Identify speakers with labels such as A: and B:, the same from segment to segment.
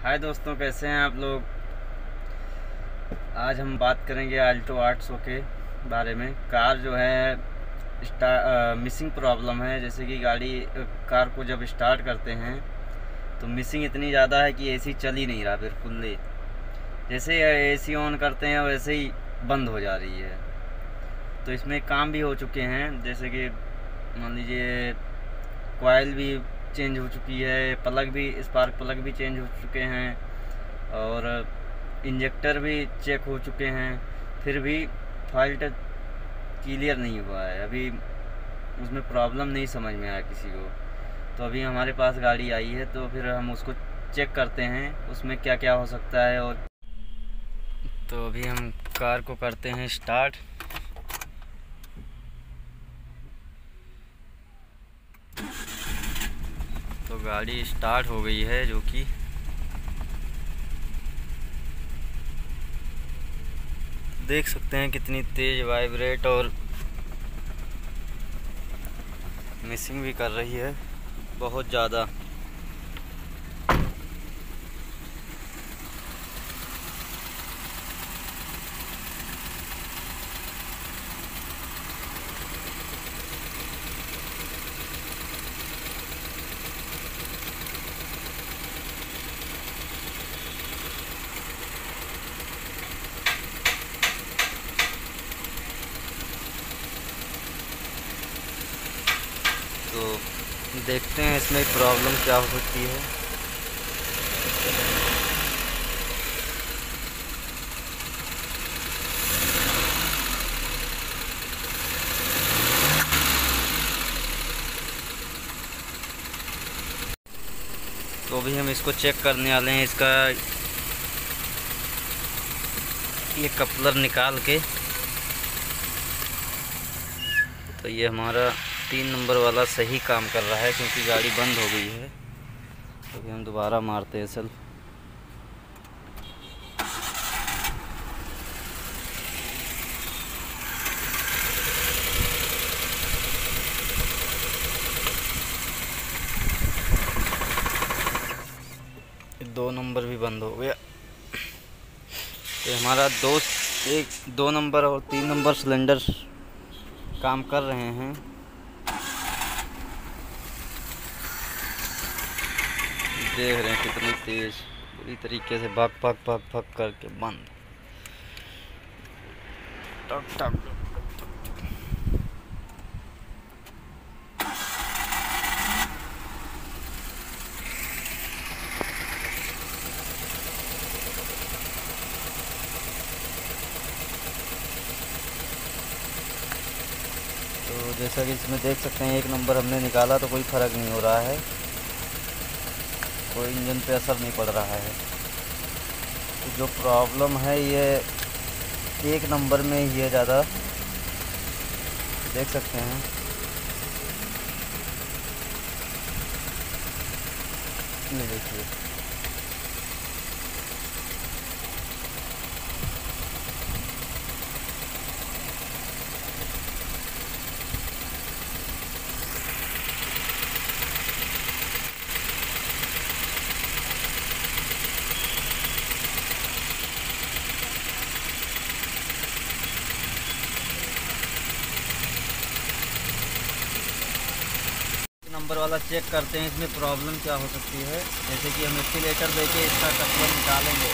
A: हाय दोस्तों, कैसे हैं आप लोग। आज हम बात करेंगे आल्टो 800 के बारे में। कार जो है मिसिंग प्रॉब्लम है। जैसे कि कार को जब स्टार्ट करते हैं तो मिसिंग इतनी ज़्यादा है कि एसी चल ही नहीं रहा बिल्कुल। जैसे एसी ऑन करते हैं वैसे ही बंद हो जा रही है। तो इसमें काम भी हो चुके हैं, जैसे कि मान लीजिए कॉइल भी चेंज हो चुकी है, स्पार्क प्लग भी चेंज हो चुके हैं और इंजेक्टर भी चेक हो चुके हैं। फिर भी फॉल्ट क्लियर नहीं हुआ है। अभी उसमें प्रॉब्लम नहीं समझ में आया किसी को। तो अभी हमारे पास गाड़ी आई है तो फिर हम उसको चेक करते हैं उसमें क्या क्या हो सकता है। और तो अभी हम कार को करते हैं स्टार्ट। तो गाड़ी स्टार्ट हो गई है, जो कि देख सकते हैं कितनी तेज़ वाइब्रेट और मिसिंग भी कर रही है बहुत ज़्यादा। तो देखते हैं इसमें प्रॉब्लम क्या हो सकती है। तो अभी हम इसको चेक करने वाले हैं, इसका ये कपलर निकाल के। तो ये हमारा 3 नंबर वाला सही काम कर रहा है क्योंकि गाड़ी बंद हो गई है। तो अभी हम दोबारा मारते हैं सेल्फ। दो नंबर भी बंद हो गया। तो हमारा 2 नंबर और 3 नंबर सिलेंडर काम कर रहे हैं। देख रहे हैं कितनी तेज पूरी तरीके से भग भग भग भग करके बंद। टक टक। तो जैसा कि इसमें देख सकते हैं 1 नंबर हमने निकाला तो कोई फ़र्क नहीं हो रहा है, कोई इंजन पे असर नहीं पड़ रहा है। तो जो प्रॉब्लम है ये 1 नंबर में ही है ज़्यादा, देख सकते हैं। ये देखिए, नंबर वाला चेक करते हैं इसमें प्रॉब्लम क्या हो सकती है। जैसे कि हम एक्सीलेटर देके इसका कपलर निकालेंगे।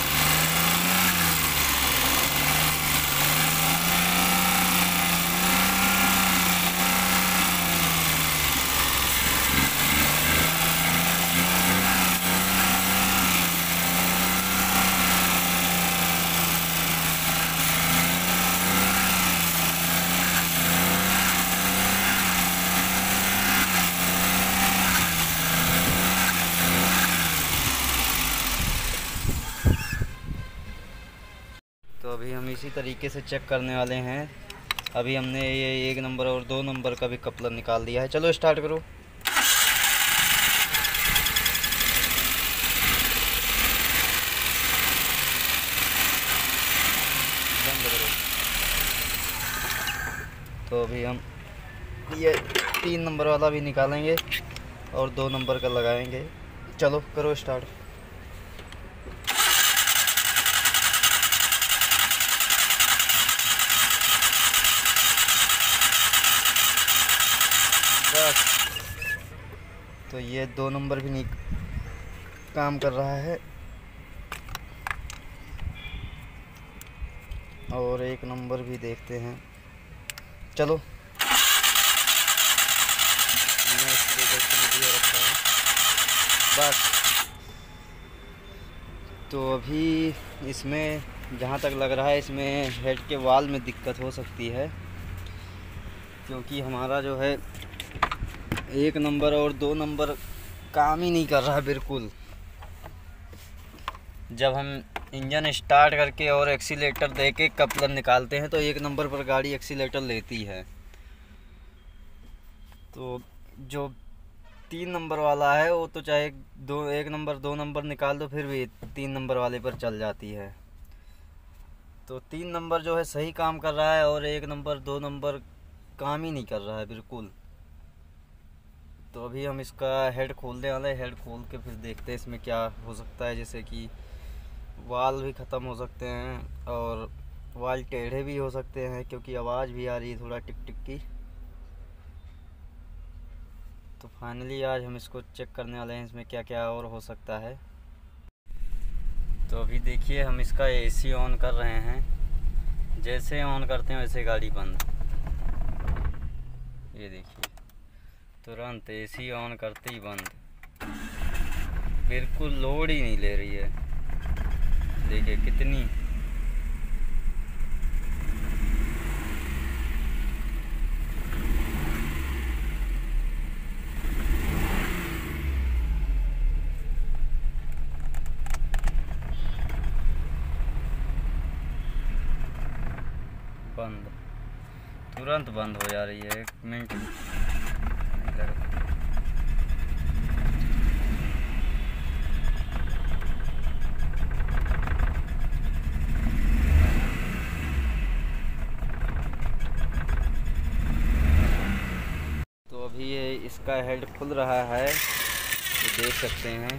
A: तो अभी हम इसी तरीके से चेक करने वाले हैं। अभी हमने ये 1 नंबर और 2 नंबर का भी कपलर निकाल दिया है। चलो स्टार्ट करो। बंद करो। तो अभी हम ये 3 नंबर वाला भी निकालेंगे और 2 नंबर का लगाएंगे। चलो करो स्टार्ट। बस। तो ये 2 नंबर भी नहीं काम कर रहा है और 1 नंबर भी देखते हैं। चलो बस। तो अभी इसमें जहाँ तक लग रहा है इसमें हेड के वाल में दिक्कत हो सकती है, क्योंकि हमारा जो है 1 नंबर और 2 नंबर काम ही नहीं कर रहा है बिल्कुल। जब हम इंजन स्टार्ट करके और एक्सीलेटर दे के कपलर निकालते हैं तो 1 नंबर पर गाड़ी एक्सीलेटर लेती है। तो जो 3 नंबर वाला है वो तो चाहे 1 नंबर 2 नंबर निकाल दो फिर भी 3 नंबर वाले पर चल जाती है। तो 3 नंबर जो है सही काम कर रहा है और 1 नंबर 2 नंबर काम ही नहीं कर रहा है बिल्कुल। तो अभी हम इसका हेड खोलने वाले हैं। हेड खोल के फिर देखते हैं इसमें क्या हो सकता है, जैसे कि वाल भी ख़त्म हो सकते हैं और वाल टेढ़े भी हो सकते हैं, क्योंकि आवाज़ भी आ रही है थोड़ा टिक टिक की। तो फाइनली आज हम इसको चेक करने वाले हैं इसमें क्या क्या और हो सकता है। तो अभी देखिए हम इसका एसी ऑन कर रहे हैं। जैसे ऑन करते हैं वैसे गाड़ी बंद। ये देखिए तुरंत एसी ऑन करते ही बंद, बिल्कुल लोड ही नहीं ले रही है। देखिए कितनी बंद, तुरंत बंद हो जा रही है। 1 मिनट तो अभी ये इसका हेड खुल रहा है, तो देख सकते हैं।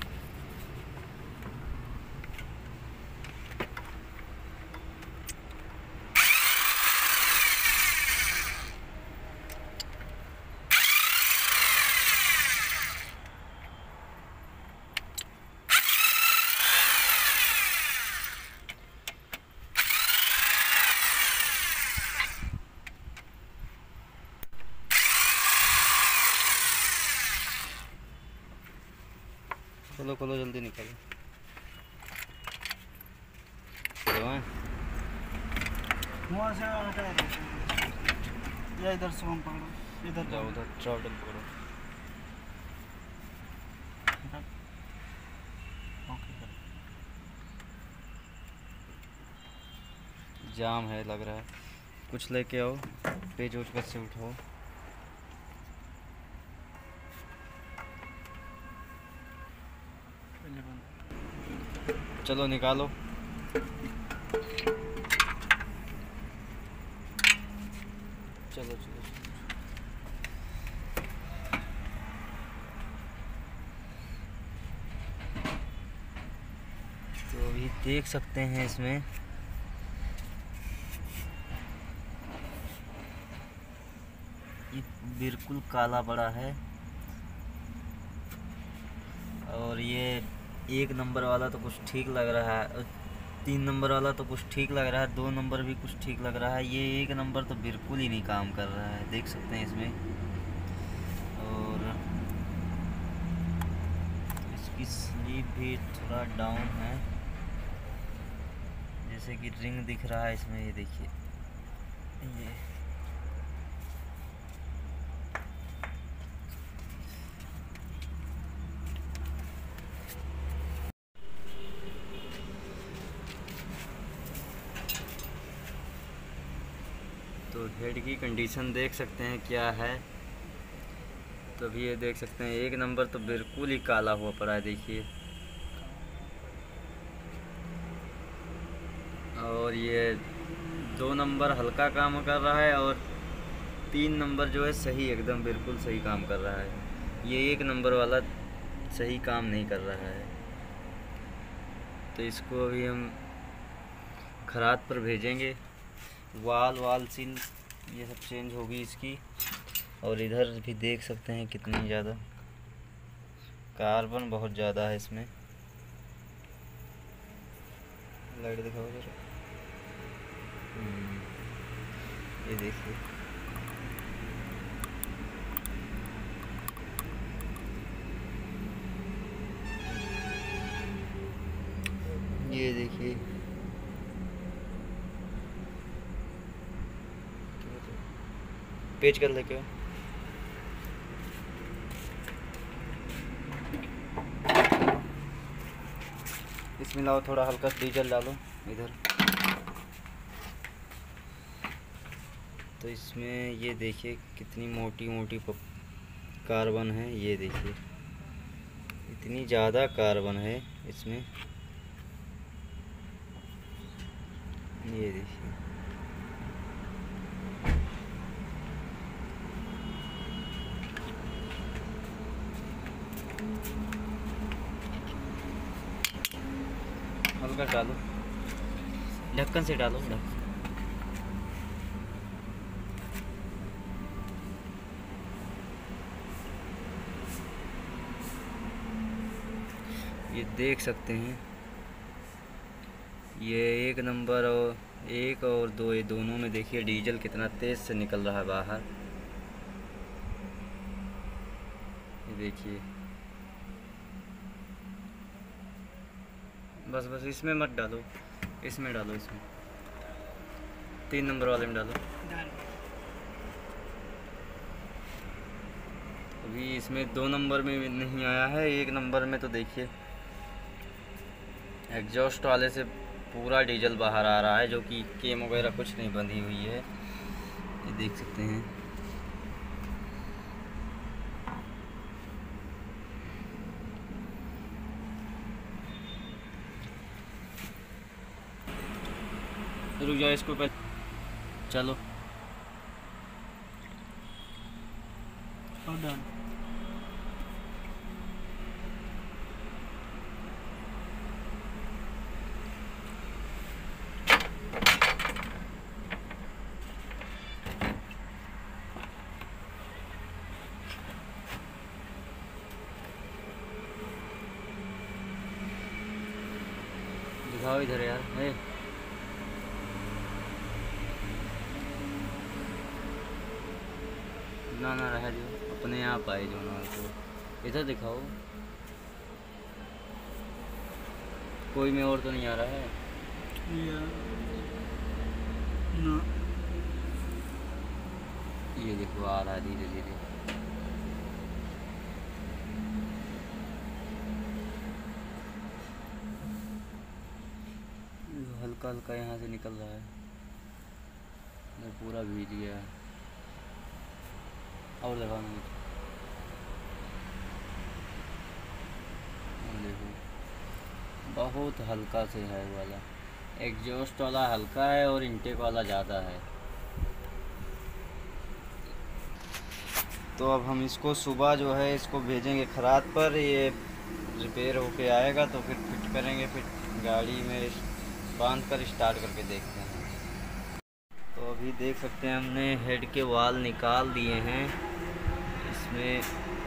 A: खोलो खोलो जल्दी निकलो।
B: वहाँ से या इधर से हम पकड़ो, इधर
A: जाओ उधर ट्रॉटल पकड़ो। जाम है लग रहा है, कुछ लेके आओ, पेज उठ कर से उठाओ। चलो निकालो। चलो चलो तो अभी देख सकते हैं इसमें ये बिल्कुल काला पड़ा है और ये 1 नंबर वाला तो कुछ ठीक लग रहा है, 3 नंबर वाला तो कुछ ठीक लग रहा है, 2 नंबर भी कुछ ठीक लग रहा है। ये 1 नंबर तो बिल्कुल ही नहीं काम कर रहा है, देख सकते हैं इसमें। और इसकी स्लीप भी थोड़ा डाउन है, जैसे कि रिंग दिख रहा है इसमें। ये देखिए ये तो हेड की कंडीशन देख सकते हैं क्या है। तो अभी ये देख सकते हैं 1 नंबर तो बिल्कुल ही काला हुआ पड़ा है, देखिए। और ये 2 नंबर हल्का काम कर रहा है और 3 नंबर जो है सही, एकदम बिल्कुल सही काम कर रहा है। ये 1 नंबर वाला सही काम नहीं कर रहा है। तो इसको अभी हम खराद पर भेजेंगे। वाल सील ये सब चेंज होगी इसकी। और इधर भी देख सकते हैं कितनी ज़्यादा कार्बन बहुत ज़्यादा है इसमें। लाइट दिखाओ जरा। ये देखिए, ये देखिए, पेच कर लेके इसमें लाओ, थोड़ा हल्का डीजल डालो इधर। तो इसमें ये देखिए कितनी मोटी मोटी कार्बन है। ये देखिए इतनी ज़्यादा कार्बन है इसमें। ये देखिए, हल्का डालो, ढक्कन से डालो, ढक्कन। ये देख सकते हैं, ये 1 नंबर और 1 और 2, ये दोनों में देखिए डीजल कितना तेज़ से निकल रहा है बाहर। ये देखिए, बस बस इसमें मत डालो, इसमें डालो, इसमें 3 नंबर वाले में डालो। अभी इसमें 2 नंबर में नहीं आया है, 1 नंबर में तो देखिए एग्जॉस्ट वाले से पूरा डीजल बाहर आ रहा है, जो कि केम वगैरह कुछ नहीं बंधी हुई है। ये देख सकते हैं। रुक जाओ, इसको पर चलो
B: और डन।
A: दिखाओ इधर यार, है ना ना रह जो अपने आप आए जो ना, तो इधर दिखाओ। कोई में और तो नहीं आ रहा है।
B: ना,
A: ये देखो आ रहा है धीरे धीरे। हल्का हल्का यहाँ से निकल रहा है, ये पूरा भीग गया है। और लगाओ ना, देखो बहुत हल्का से है वाला। एग्जॉस्ट वाला हल्का है और इनटेक वाला ज़्यादा है। तो अब हम इसको सुबह जो है इसको भेजेंगे खराद पर, ये रिपेयर होके आएगा तो फिर फिट करेंगे, फिर गाड़ी में बांध कर स्टार्ट करके देखते हैं। तो अभी देख सकते हैं हमने हेड के वाल निकाल दिए हैं। इसमें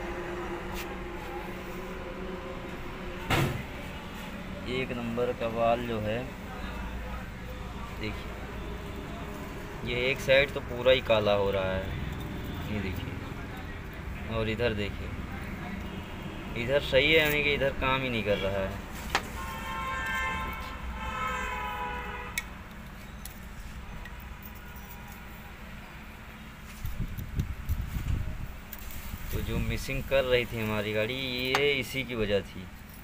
A: एक नंबर का वाल जो है देखिए, ये एक साइड तो पूरा ही काला हो रहा है, ये देखिए। और इधर देखिए, इधर सही है, यानी कि इधर काम ही नहीं कर रहा है। तो जो मिसिंग कर रही थी हमारी गाड़ी, ये इसी की वजह थी।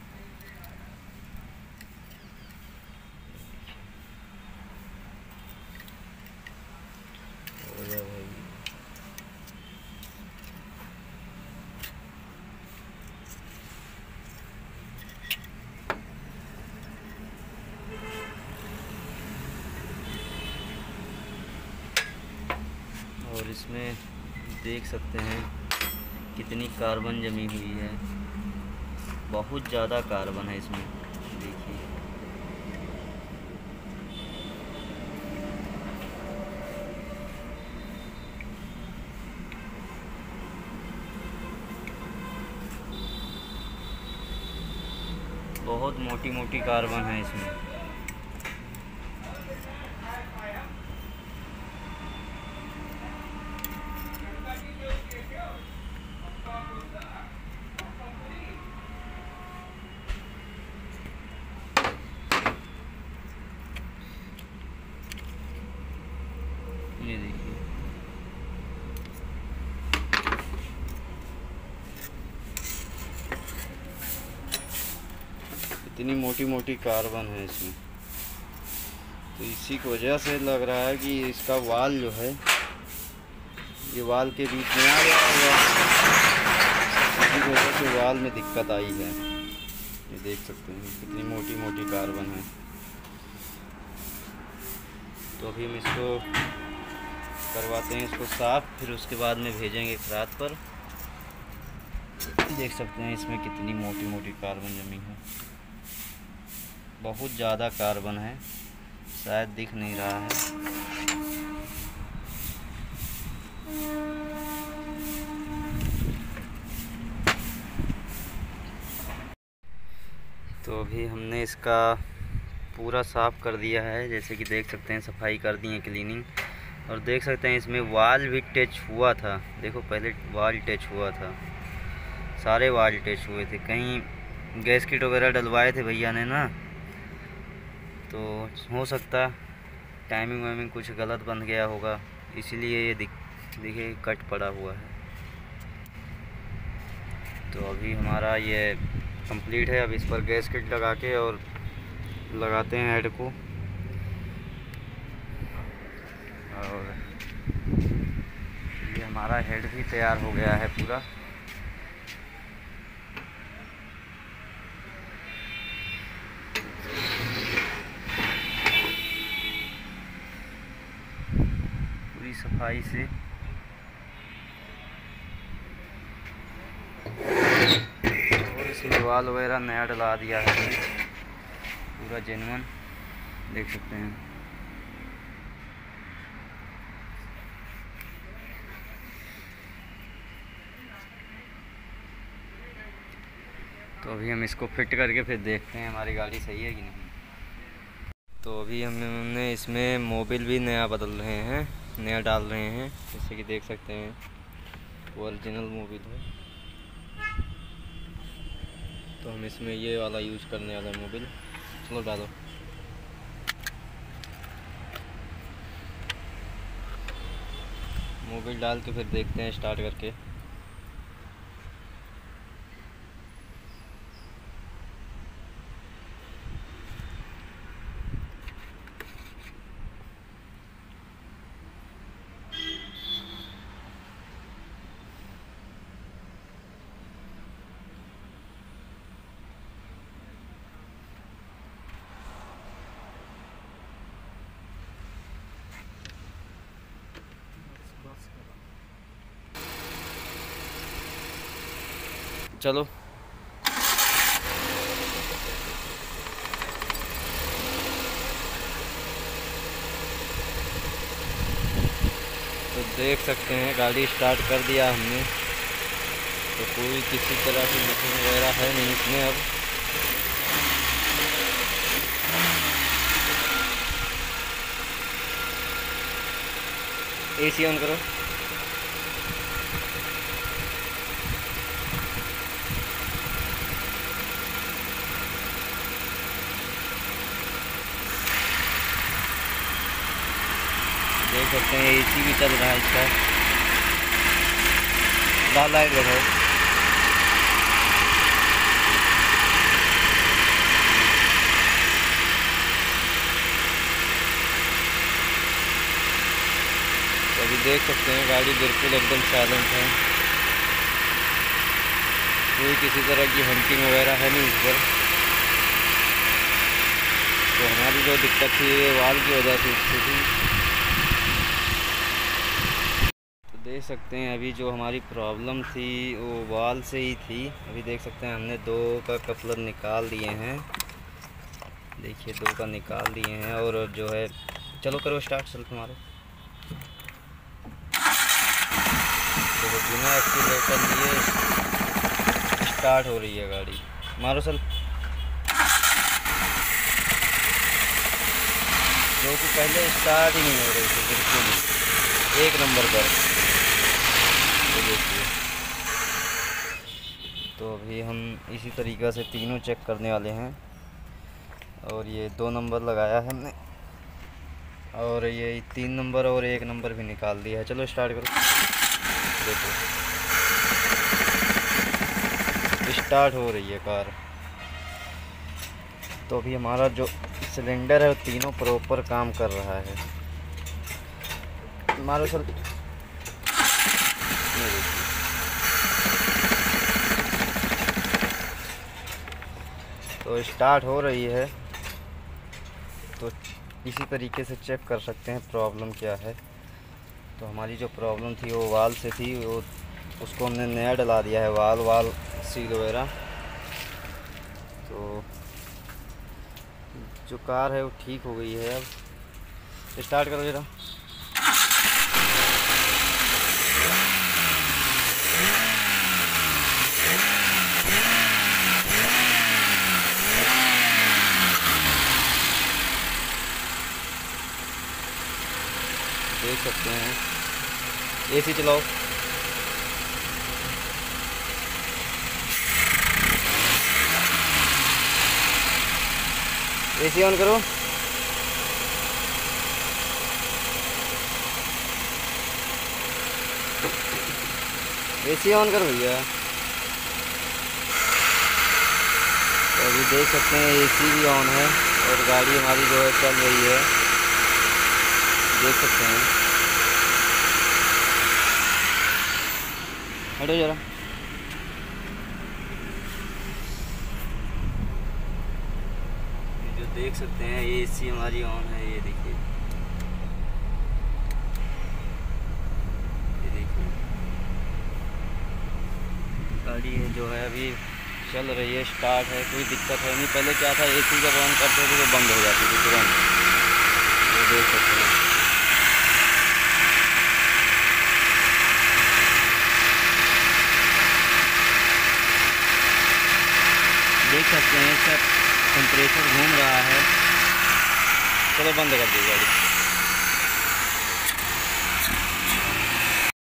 A: और इसमें देख सकते हैं कितनी कार्बन जमी हुई है, बहुत ज़्यादा कार्बन है इसमें, देखिए। बहुत मोटी मोटी कार्बन है इसमें। ये देखिए, इतनी मोटी मोटी कार्बन है इसमें। तो इसी की वजह से लग रहा है कि इसका वाल जो है, ये वाल के बीच में आ गया होगा, इसी की वजह से वाल में दिक्कत आई है। ये देख सकते हैं कितनी मोटी मोटी कार्बन है। तो अभी हम इसको करवाते हैं इसको साफ़, फिर उसके बाद में भेजेंगे खराद पर। देख सकते हैं इसमें कितनी मोटी मोटी कार्बन जमी है, बहुत ज़्यादा कार्बन है, शायद दिख नहीं रहा है। तो अभी हमने इसका पूरा साफ़ कर दिया है, जैसे कि देख सकते हैं सफाई कर दी है, क्लीनिंग। और देख सकते हैं इसमें वाल भी टच हुआ था, देखो पहले वाल टच हुआ था, सारे वाल टच हुए थे। कहीं गैस किट वगैरह डलवाए थे भैया ने ना, तो हो सकता टाइमिंग वाइमिंग कुछ गलत बन गया होगा, इसीलिए ये देखिए कट पड़ा हुआ है। तो अभी हमारा ये कंप्लीट है। अब इस पर गैस किट लगा के और लगाते हैं हेड को, और ये हमारा हेड भी तैयार हो गया है पूरा। पूरी सफाई से और इसमें वाल वगैरह नया डला दिया है, पूरा जेन्युइन देख सकते हैं। तो अभी हम इसको फिट करके फिर देखते हैं हमारी गाड़ी सही है कि नहीं। तो अभी हमने इसमें मोबिल भी नया बदल रहे हैं, नया डाल रहे हैं, जैसे कि देख सकते हैं ओरिजिनल मोबिल है। तो हम इसमें ये वाला यूज करने वाला मोबिल, चलो डालो। मोबिल डाल के फिर देखते हैं स्टार्ट करके। चलो तो देख सकते हैं गाड़ी स्टार्ट कर दिया हमने। तो कोई किसी तरह की मशीन वगैरह है नहीं इसमें। अब एसी ऑन करो। देख सकते हैं एसी भी चल रहा है इसका। लाल लाइट देखो, तो अभी देख सकते हैं गाड़ी बिल्कुल एकदम साइलेंट है, कोई किसी तरह की हंटिंग वगैरह है नहीं इस पर। तो हमारी जो दिक्कत थी ये वाल की वजह से थी। देख सकते हैं अभी जो हमारी प्रॉब्लम थी वो वाल से ही थी। अभी देख सकते हैं हमने 2 का कपलर निकाल दिए हैं, देखिए 2 का निकाल दिए हैं। और जो है चलो करो स्टार्ट, चल तुम्हारे तो बिना एक्सीलेटर लिए स्टार्ट हो रही है गाड़ी। मारो चल। जो कि पहले स्टार्ट ही नहीं हो रही थी बिल्कुल एक नंबर पर। ये देखिए, तो अभी हम इसी तरीक़ा से तीनों चेक करने वाले हैं। और ये 2 नंबर लगाया है हमने, और ये 3 नंबर और 1 नंबर भी निकाल दिया है। चलो स्टार्ट करो। देखो स्टार्ट हो रही है कार। तो अभी हमारा जो सिलेंडर है वो तीनों प्रॉपर काम कर रहा है। हमारा सर तो स्टार्ट हो रही है। तो इसी तरीके से चेक कर सकते हैं प्रॉब्लम क्या है। तो हमारी जो प्रॉब्लम थी वो वाल से थी, वो उसको हमने नया डला दिया है, वाल सील वगैरह। तो जो कार है वो ठीक हो गई है। अब स्टार्ट करो जरा। देख सकते हैं, एसी चलाओ। एसी ऑन करो। एसी ऑन करो भैया। तो अभी देख सकते हैं एसी भी ऑन है और गाड़ी हमारी जो है चल रही है, देख सकते हैं। हटो जरा। जो देख सकते हैं ये एसी हमारी ऑन है, ये देखिए, ये देखिए गाड़ी जो है अभी चल रही है, स्टार्ट है, कोई दिक्कत है नहीं। पहले क्या था, एसी जब ऑन करते थे तो बंद हो जाती थी तुरंत। ये देख सकते हैं। देख सकते हैं इसका टेम्परेचर घूम रहा है। चलो बंद कर दी गाड़ी।